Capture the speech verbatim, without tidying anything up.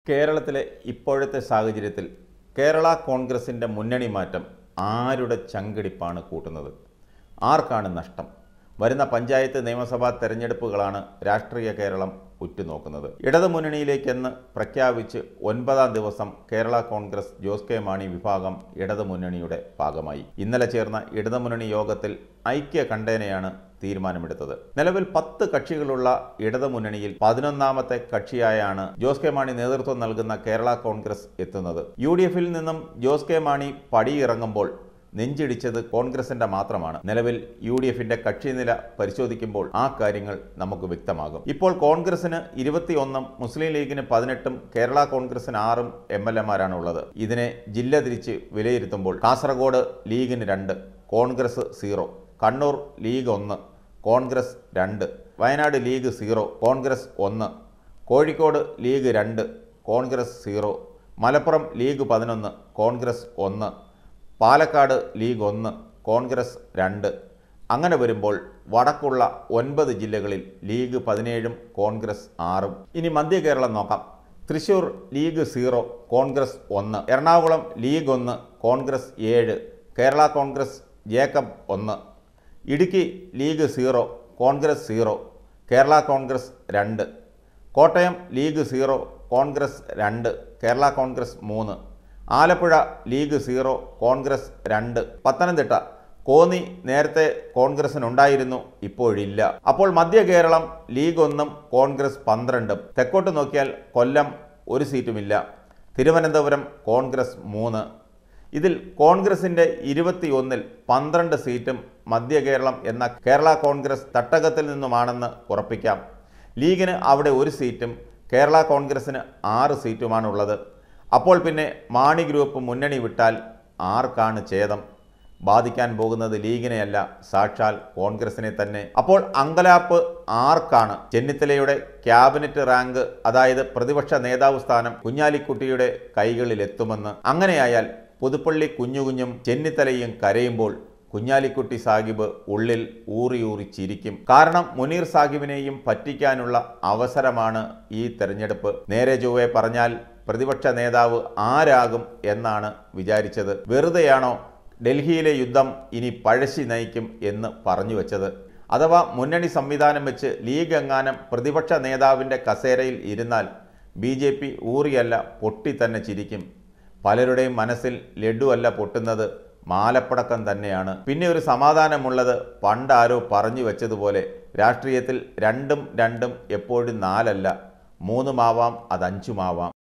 കേരളത്തിലെ ഇപ്പോഴത്തെ സാഹചര്യത്തിൽ കേരള കോൺഗ്രസിൻ്റെ മുന്നണി മാറ്റം ആരുടെ ചങ്കിടിപ്പാണ് കൂട്ടുന്നത്? ആർക്കാണ് നഷ്ടം? വരുന്ന പഞ്ചായത്ത് നിയമസഭാ തെരഞ്ഞെടുപ്പുകളാണ് രാഷ്ട്രീയ കേരളം ഉറ്റുനോക്കുന്നത്. ഇടതുമുന്നണിയിലേക്കെന്ന് പ്രഖ്യാപിച്ച് ഒൻപതാം ദിവസം കേരള കോൺഗ്രസ് ജോസ് കെ മാണി വിഭാഗം ഇടതുമുന്നണിയുടെ ഭാഗമായി. ഇന്നലെ ചേർന്ന ഇടതുമുന്നണി യോഗത്തിൽ ഐക്യ കണ്ഠേനയാണ് തീരുമാനമെടുത്തത്. നിലവിൽ പത്ത് കക്ഷികളുള്ള ഇടതുമുന്നണിയിൽ പതിനൊന്നാമത്തെ കക്ഷിയായാണ് ജോസ് കെ മാണി നേതൃത്വം നൽകുന്ന കേരള കോൺഗ്രസ് എത്തുന്നത്. യു ഡി എഫിൽ നിന്നും ജോസ് കെ മാണി പടിയിറങ്ങുമ്പോൾ നെഞ്ചിടിച്ചത് കോൺഗ്രസിന്റെ മാത്രമാണ്. നിലവിൽ യു ഡി എഫിന്റെ കക്ഷിനില പരിശോധിക്കുമ്പോൾ ആ കാര്യങ്ങൾ നമുക്ക് വ്യക്തമാകും. ഇപ്പോൾ കോൺഗ്രസിന് ഇരുപത്തിയൊന്നും മുസ്ലിം ലീഗിന് പതിനെട്ടും കേരള കോൺഗ്രസിന് ആറും എം എൽ എമാരാണ് ഉള്ളത്. ഇതിനെ ജില്ല തിരിച്ച് വിലയിരുത്തുമ്പോൾ കാസർഗോഡ് ലീഗിന് രണ്ട്, കോൺഗ്രസ് സീറോ; കണ്ണൂർ ലീഗ് ഒന്ന്, കോൺഗ്രസ് രണ്ട്; വയനാട് ലീഗ് സീറോ, കോൺഗ്രസ് ഒന്ന്; കോഴിക്കോട് ലീഗ് രണ്ട്, കോൺഗ്രസ് സീറോ; മലപ്പുറം ലീഗ് പതിനൊന്ന്, കോൺഗ്രസ് ഒന്ന്; പാലക്കാട് ലീഗ് ഒന്ന്, കോൺഗ്രസ് രണ്ട്. അങ്ങനെ വരുമ്പോൾ വടക്കുള്ള ഒൻപത് ജില്ലകളിൽ ലീഗ് പതിനേഴും കോൺഗ്രസ് ആറും. ഇനി മധ്യ കേരളം നോക്കാം. തൃശൂർ ലീഗ് സീറോ, കോൺഗ്രസ് ഒന്ന്; എറണാകുളം ലീഗ് ഒന്ന്, കോൺഗ്രസ് ഏഴ്, കേരള കോൺഗ്രസ് ജേക്കബ് ഒന്ന്; ഇടുക്കി ലീഗ് സീറോ, കോൺഗ്രസ് സീറോ, കേരള കോൺഗ്രസ് രണ്ട്; കോട്ടയം ലീഗ് സീറോ, കോൺഗ്രസ് രണ്ട്, കേരള കോൺഗ്രസ് മൂന്ന്; ആലപ്പുഴ ലീഗ് സീറോ, കോൺഗ്രസ് രണ്ട്; പത്തനംതിട്ട കോന്നി നേരത്തെ കോൺഗ്രസിനുണ്ടായിരുന്നു, ഇപ്പോഴില്ല. അപ്പോൾ മധ്യ കേരളം ലീഗ് ഒന്നും കോൺഗ്രസ് പന്ത്രണ്ടും. തെക്കോട്ട് നോക്കിയാൽ കൊല്ലം ഒരു സീറ്റുമില്ല. തിരുവനന്തപുരം കോൺഗ്രസ് മൂന്ന്. ഇതിൽ കോൺഗ്രസിൻ്റെ ഇരുപത്തിയൊന്നിൽ പന്ത്രണ്ട് സീറ്റും മധ്യ കേരളം എന്ന കേരള കോൺഗ്രസ് തട്ടകത്തിൽ നിന്നുമാണെന്ന് ഉറപ്പിക്കാം. ലീഗിന് അവിടെ ഒരു സീറ്റും കേരള കോൺഗ്രസിന് ആറ് സീറ്റുമാണുള്ളത്. അപ്പോൾ പിന്നെ മാണി ഗ്രൂപ്പ് മുന്നണി വിട്ടാൽ ആർക്കാണ് ഛേദം? ബാധിക്കാൻ പോകുന്നത് ലീഗിനെയല്ല, സാക്ഷാൽ കോൺഗ്രസിനെ തന്നെ. അപ്പോൾ അങ്കലാപ്പ് ആർക്കാണ്? ചെന്നിത്തലയുടെ ക്യാബിനറ്റ് റാങ്ക്, അതായത് പ്രതിപക്ഷ നേതാവ് സ്ഥാനം കുഞ്ഞാലിക്കുട്ടിയുടെ കൈകളിലെത്തുമെന്ന്. അങ്ങനെയായാൽ പുതുപ്പള്ളി കുഞ്ഞുകുഞ്ഞും ചെന്നിത്തലയും കരയുമ്പോൾ കുഞ്ഞാലിക്കുട്ടി സാഹിബ് ഉള്ളിൽ ഊറി ഊറി ചിരിക്കും. കാരണം മുനീർ സാഹിബിനെയും പറ്റിക്കാനുള്ള അവസരമാണ് ഈ തെരഞ്ഞെടുപ്പ്. നേരെ ചൊവ്വേ പറഞ്ഞാൽ പ്രതിപക്ഷ നേതാവ് ആരാകും എന്നാണ് വിചാരിച്ചത്. വെറുതെയാണോ ഡൽഹിയിലെ യുദ്ധം ഇനി പഴശ്ശി നയിക്കും എന്ന് പറഞ്ഞു വെച്ചത്? അഥവാ മുന്നണി സംവിധാനം വെച്ച് ലീഗ് എങ്ങാനും പ്രതിപക്ഷ നേതാവിൻ്റെ കസേരയിൽ ഇരുന്നാൽ ബി ജെ പി ഊറിയല്ല പൊട്ടി തന്നെ ചിരിക്കും. പലരുടെയും മനസ്സിൽ ലഡു അല്ല പൊട്ടുന്നത്, മാലപ്പടക്കം തന്നെയാണ്. പിന്നെ ഒരു സമാധാനമുള്ളത്, പണ്ടാരോ പറഞ്ഞു വെച്ചതുപോലെ രാഷ്ട്രീയത്തിൽ രണ്ടും രണ്ടും എപ്പോഴും നാലല്ല, മൂന്നുമാവാം, അത് അഞ്ചുമാവാം.